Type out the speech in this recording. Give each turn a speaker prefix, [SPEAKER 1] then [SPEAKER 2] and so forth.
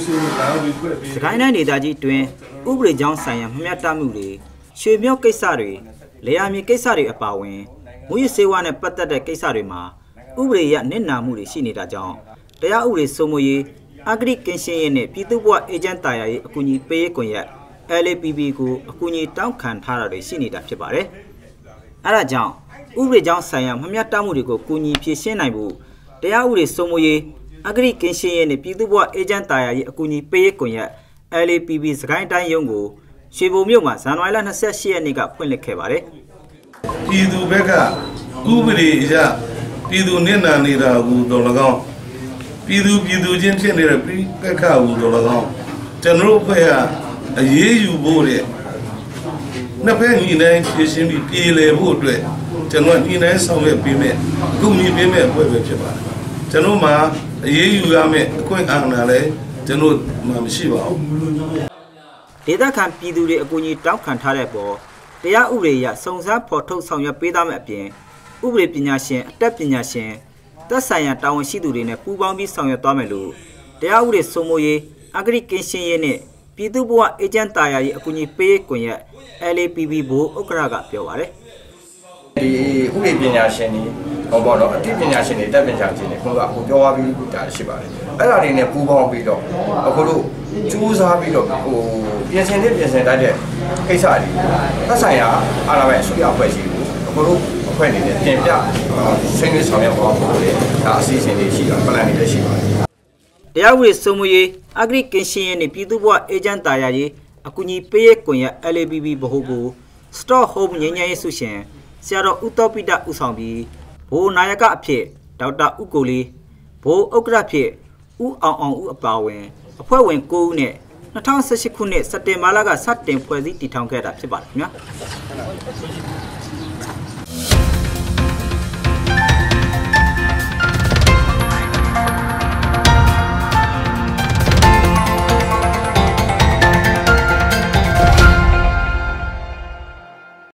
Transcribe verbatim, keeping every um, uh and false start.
[SPEAKER 1] စကိုင်းတိုင်းဒေသကြီးတွင်ဥပဒေကြောင်းဆိုင်ရာမှတ်တမ်းမှုတွေရွှေမြောက်ကိစ္စတွေလေယာမြေကိစ္စတွေအပါအဝင်မူရစေဝါနဲ့ပတ်သက်တဲ့ကိစ္စတွေမှာဥပဒေရနစ်နာမှုတွေရှိနေတာကြောင့်တရားဥပဒေစိုးမိုးရေးအဂရိကင်းရှင်းရေးနဲ့ပြည်သူ့ဘဝအေဂျင့်တာယာရေးအကူအညီပေးရေးကွန်ရက် L A P P ကိုအကူအညီတောင်းခံထားတာတွေရှိနေတာဖြစ်ပါတယ်။အဲဒါကြောင့်ဥပဒေကြောင်းဆိုင်ရာမှတ်တမ်းမှုတွေကိုကူညီဖြည့်ရှင်းနိုင်ဖို့တရားဥပဒေစိုးမိုးရေးအဂရိကင်းရှင်းရေးနဲ့ပြည်သူ့ဘဝအေဂျင့်တာယာရေးအကူအညီပေးရေးကွန်ရက် L A P P စကိုင်းတိုင်းရုံးကိုရွှေဘုံမြို့မှာဇန်နဝါရီလ၂၈ရက်နေ့ကဖွင့်လှစ်ခဲ့ပါတယ်
[SPEAKER 2] ။ပြည်သူဘက်ကဥပဒေအရပြည်သူနစ်နာနေတာကိုတော်၎င်းပြည်သူပြည်သူချင်းဖြစ်နေတဲ့ပြည်ပက္ခကိုတော်၎င်းကျွန်တော်တို့ဖွဲ့ကအရေးယူဖို့တဲ့နှစ်ဖက်ညီနိုင်ဖြည့်ရှင်းပြီးပြည်လည်ဖို့အတွက်ကျွန်တော်ညီနိုင်ဆောင်ရွက်ပေးမယ်အခုညီပေးမယ်အဖွဲ့ပဲဖြစ်ပါတယ်ကျွန်တော်မှာအရေးယူရမယ်အခွင့်အာဏာလည်းကျွန်တော်မှမရှိပါဘူး
[SPEAKER 1] ဒေသခံပြည်သူတွေအကူအညီတောင်းခံထားတဲ့ပေါ်တရားဥပဒေအရစုံစမ်းဖော်ထုတ်ဆောင်ရွက်ပေးသားမယ့်အပြင်ဥပဒေပညာရှင်အတတ်ပညာရှင်သက်ဆိုင်ရာတာဝန်ရှိသူတွေနဲ့ပူးပေါင်းပြီးဆောင်ရွက်သွားမယ်လို့တရားဥပဒေစိုးမိုးရေးအဂရိကင်းရှင်းရေးနဲ့ပြည်သူ့ဘဝအေဂျင့်တာယာရေးအကူအညီပေးရေးကွန်ရက် L A P P ဘိုးဥက္ကရာကပြောပါတယ်
[SPEAKER 3] ဒီဥပဒေပညာရှင်တွေဟောပေါ့နော်အတိပညာရှင်တွေတက်ပညာရှင်တွေခုကအခုပြောသွားပြီးတာရှိပါတယ်အဲ့ဒါတွေနဲ့ပူးပေါင်းပြီးတော့အခုတို့စူးစမ်းပြီးတော့ဟိုပြင်ဆင်တဲ့ပြင်ဆင်တတ်တဲ့ကိစ္စတွေသက်ဆိုင်ရာအာဏာပိုင်အစိုးရအဖွဲ့အစည်းကိုအခုတို့အဖွဲ့အနေနဲ့တင်ပြဆွေးနွေးဆောင်ရွက်သွားဖို့လေဒါအစီအစဉ်တွေရှိတာပလန်တွေလည်းရှိပါတယ်
[SPEAKER 1] တရားဥပဒေစိုးမိုးရေးအဂရိကင်းရှင်းရေးနဲ့ပြည်သူ့ဘဝအေဂျင့်တာယာရေးအကူအညီပေးရေးကွန်ရက် L A P P ဘဟုကို Stockholm ငြိမ်းချမ်းရေးဆုရှင်ဆရာတော်ဦးသောပိတဦးဆောင်ပြီးဘိုးနာယကအဖြစ်ဒေါက်တာဦးကိုလေးဘိုးဥက္ကဋ္ဌဖြစ်ဦးအောင်အောင်ဦးအပါဝင်အဖွဲ့ဝင်၉ဦးနဲ့၂၀၁၈ခုနှစ်စက်တင်ဘာလကစတင်ဖွဲ့စည်းတည်ထောင်ခဲ့တာဖြစ်ပါတယ်ခင်ဗျာ